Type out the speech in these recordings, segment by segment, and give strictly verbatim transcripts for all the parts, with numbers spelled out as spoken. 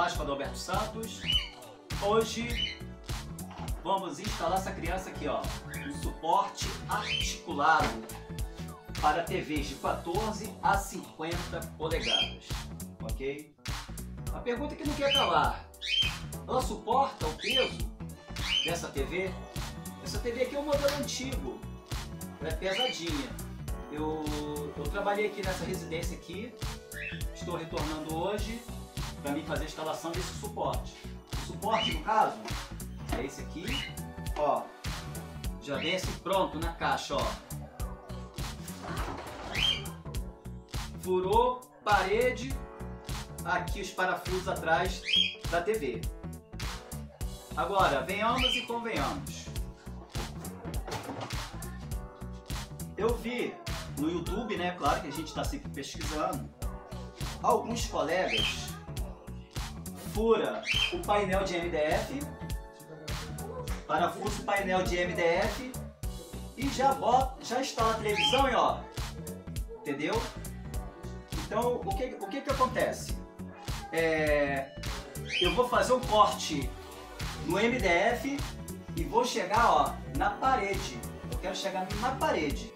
mais com Adalberto Santos. Hoje vamos instalar essa criança aqui, ó, um suporte articulado para T Vs de quatorze a cinquenta polegadas, ok? A pergunta que não quer calar: ela suporta o peso dessa T V? Essa T V aqui é um modelo antigo, ela é pesadinha. Eu, eu trabalhei aqui nessa residência aqui, estou retornando hoje para mim fazer a instalação desse suporte. O suporte, no caso, é esse aqui, ó, já vem esse pronto na caixa, ó. Furou parede, aqui os parafusos atrás da T V. Agora, venhamos e convenhamos. Eu vi no YouTube, né, claro que a gente está sempre pesquisando, alguns colegas fura o painel de M D F, parafuso o painel de M D F e já bota, já instala a televisão e ó, entendeu? Então o que o que que acontece? É, eu vou fazer um corte no M D F e vou chegar, ó, na parede. Eu quero chegar na parede,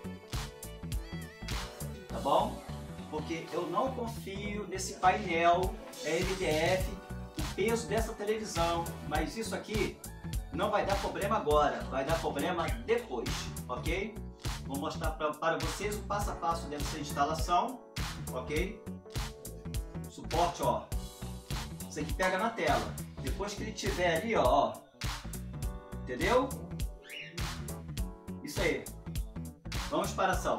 tá bom? Porque eu não confio nesse painel M D F, o peso dessa televisão, mas isso aqui não vai dar problema agora, vai dar problema depois, ok? Vou mostrar pra, para vocês o passo a passo dessa instalação, ok? Suporte, ó, isso aqui pega na tela, depois que ele tiver ali, ó, ó, entendeu? Isso aí, vamos para a ação.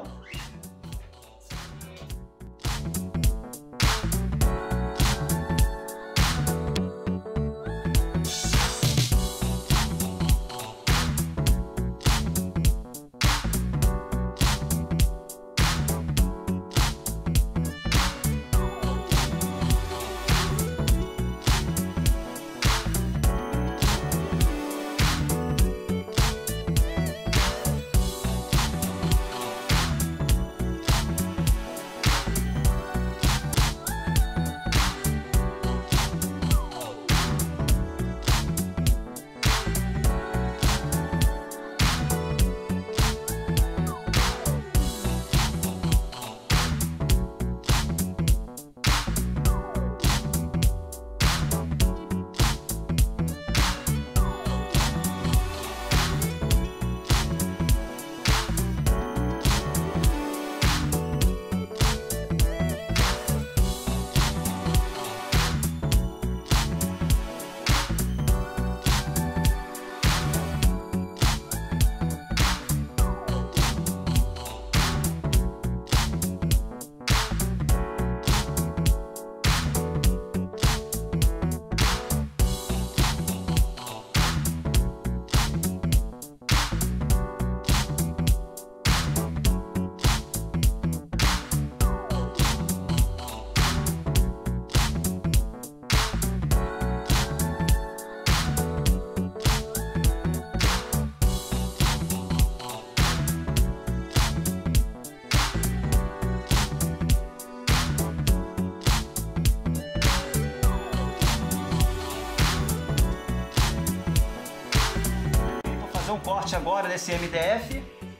Um corte agora desse M D F,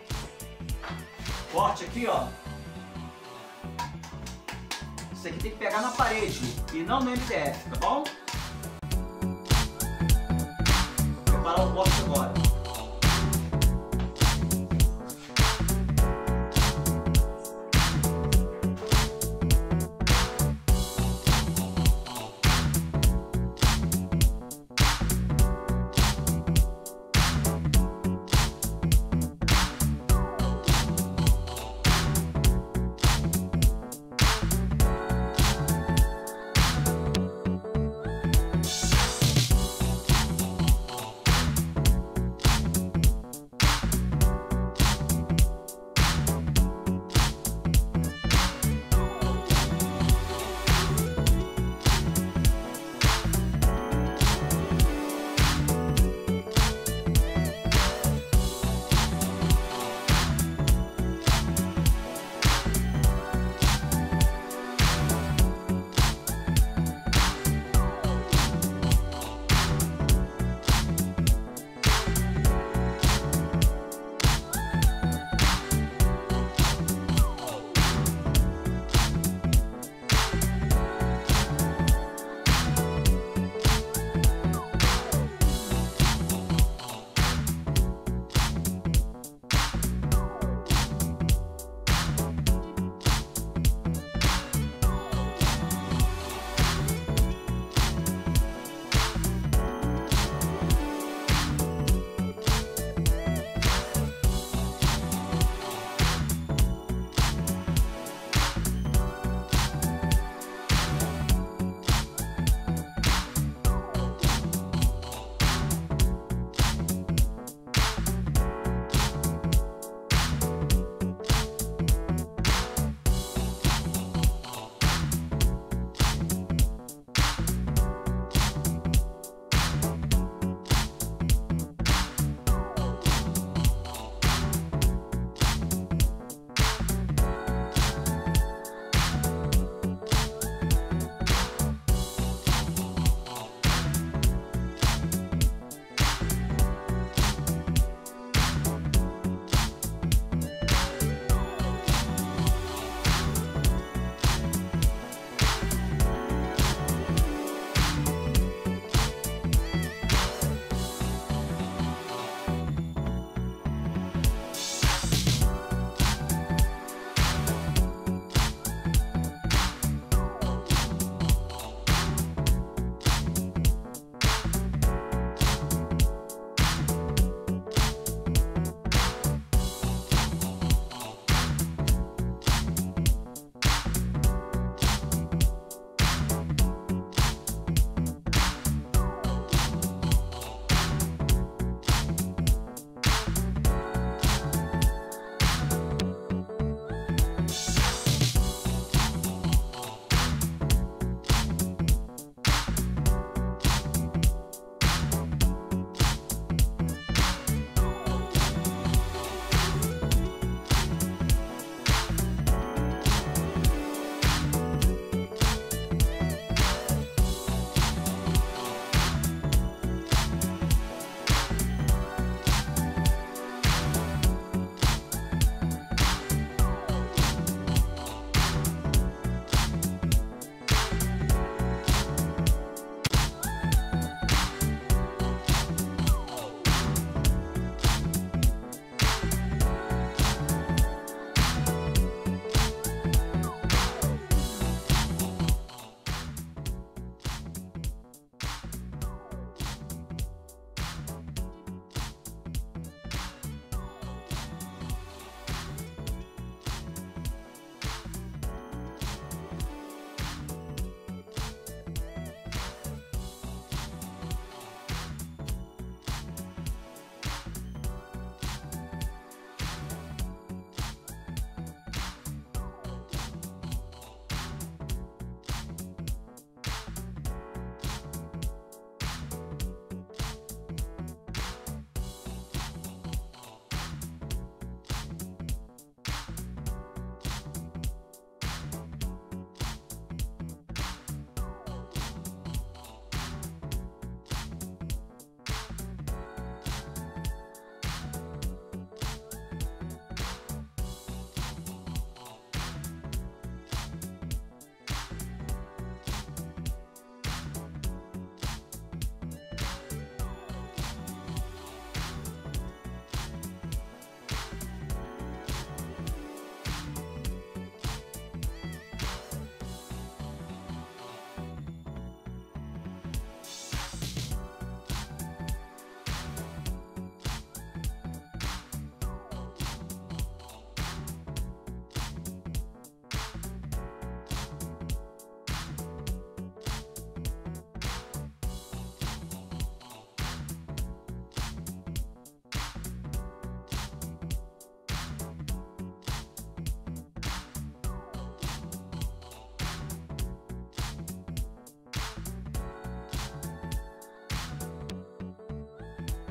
corte aqui, ó, isso aqui tem que pegar na parede e não no M D F, tá bom? Vou preparar o corte agora.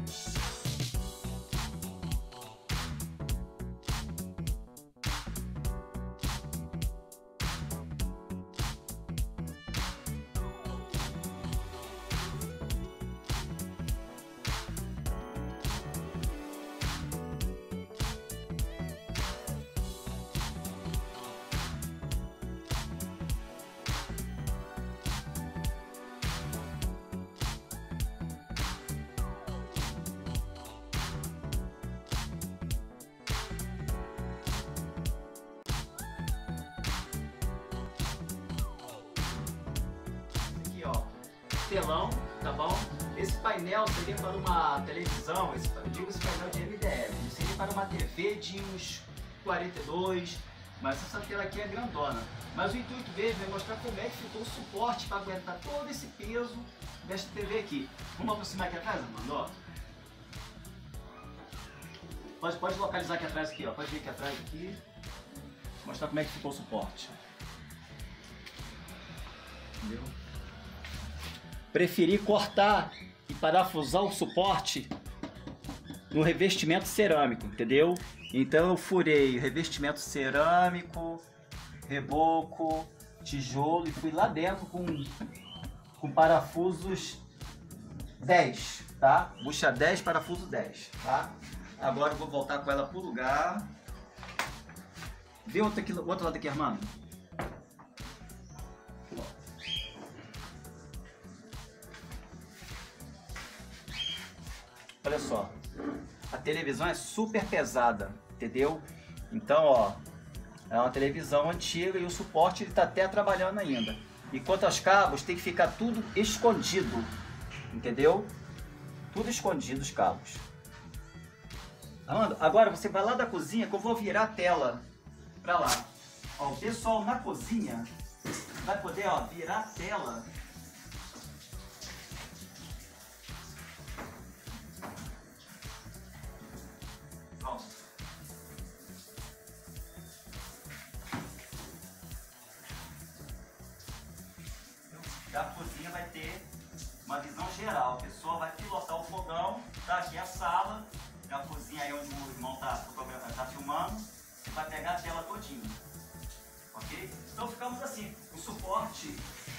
Ó, telão, tá bom? Esse painel seria para uma televisão, esse, eu digo esse painel de M D F, seria para uma T V de uns quarenta e dois, mas essa tela aqui é grandona. Mas o intuito mesmo é mostrar como é que ficou o suporte para aguentar todo esse peso desta T V aqui. Vamos aproximar aqui atrás, Armando, ó. Pode, pode localizar aqui atrás, aqui, ó. Pode vir aqui atrás, aqui. Mostrar como é que ficou o suporte. Entendeu? Preferi cortar e parafusar o suporte no revestimento cerâmico, entendeu? Então eu furei revestimento cerâmico, reboco, tijolo e fui lá dentro com, com parafusos dez, tá? Bucha dez, parafuso dez, tá? Agora eu vou voltar com ela pro lugar. Vê outro, aqui, outro lado aqui, Armando. Olha só, a televisão é super pesada, entendeu? Então, ó, é uma televisão antiga e o suporte ele tá até trabalhando ainda. E quanto aos cabos, tem que ficar tudo escondido, entendeu? Tudo escondido os cabos. Armando, agora você vai lá da cozinha que eu vou virar a tela pra lá. Ó, o pessoal na cozinha vai poder, ó, virar a tela. Pronto. A cozinha vai ter uma visão geral. A pessoa vai pilotar o fogão, tá aqui a sala, a cozinha aí onde o irmão tá, tá filmando, você vai pegar a tela todinha. Ok? Então ficamos assim, o suporte.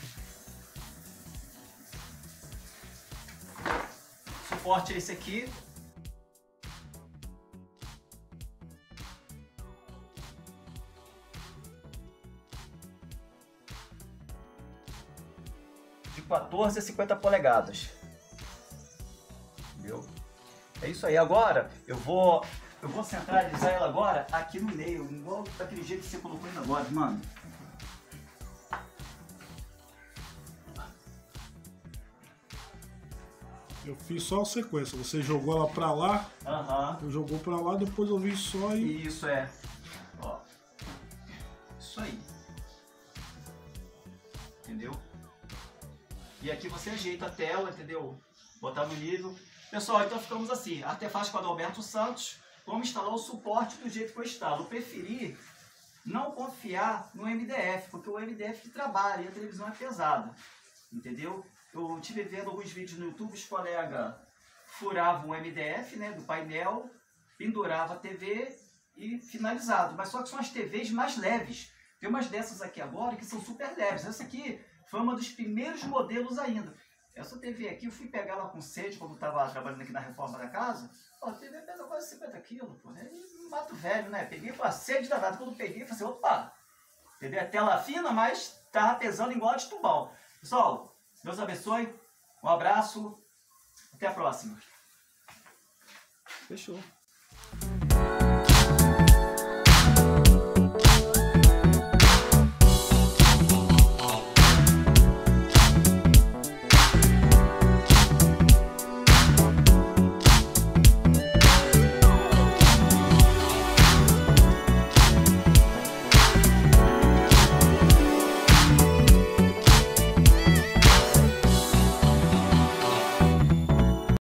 O suporte é esse aqui. De quatorze a cinquenta polegadas. Entendeu? É isso aí. Agora eu vou eu vou centralizar ela agora aqui no meio, igual daquele jeito que você colocou ainda agora, mano. Eu fiz só a sequência. Você jogou ela pra lá, Aham. eu jogou pra lá, depois eu vi só e... Isso é. Ó. Isso aí. Entendeu? E aqui você ajeita a tela, entendeu? Botar no nível. Pessoal, então ficamos assim. Artefaz com Adalberto Santos. Vamos instalar o suporte do jeito que eu instalo. Eu preferi não confiar no M D F, porque o M D F trabalha e a televisão é pesada. Entendeu? Eu tive vendo alguns vídeos no YouTube, os colegas furavam o M D F, né, do painel, pendurava a T V e finalizado. Mas só que são as T Vs mais leves. Tem umas dessas aqui agora que são super leves. Essa aqui foi uma dos primeiros modelos ainda. Essa T V aqui eu fui pegar lá com sede quando estava trabalhando aqui na reforma da casa. Pô, a T V pesa quase cinquenta quilos, pô. É mato velho, né? Peguei com a sede danada. Quando peguei, falei assim, opa! Entendeu? É tela fina, mas tava pesando igual a de Tubal. Pessoal, Deus abençoe. Um abraço. Até a próxima. Fechou.